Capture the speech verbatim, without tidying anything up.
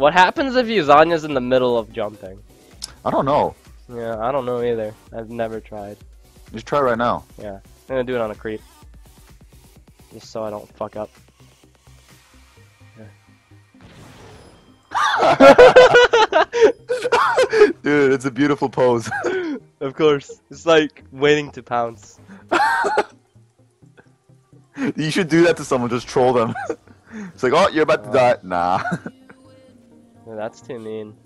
What happens if you Zhonya's in the middle of jumping? I don't know. Yeah, I don't know either. I've never tried. Just try right now. Yeah, I'm gonna do it on a creep. Just so I don't fuck up. Dude, it's a beautiful pose. Of course. It's like waiting to pounce. You should do that to someone, just troll them. It's like, oh, you're about to Oh. die. Nah. Yeah, that's too mean.